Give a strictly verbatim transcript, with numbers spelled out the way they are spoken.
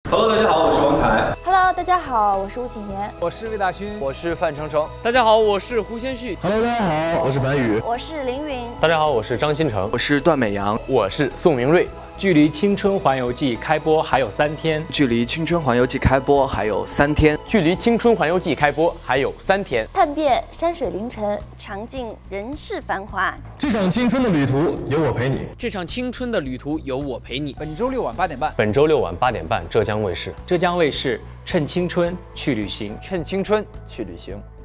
Hello， 大家好，我是王凯。 Hello， 大家好，我是吴启年。 我是魏大勋， 我是范丞丞。 大家好，我是胡先煦。 Hello， 大家好，我是白宇。 我是凌云。 大家好，我是张新成。 我是段美阳。 我是宋明瑞。 距离《青春环游记》开播还有三天。 距离《青春环游记》开播还有三天。 距离《青春环游记》开播还有三天。 探遍山水凌尘， 尝尽人世繁华。 这场青春的旅途有我陪你。 这场青春的旅途有我陪你。 本周六晚八点半。 本周六晚八点半，浙江卫视。 浙江卫视，趁青春去旅行。 趁青春去旅行。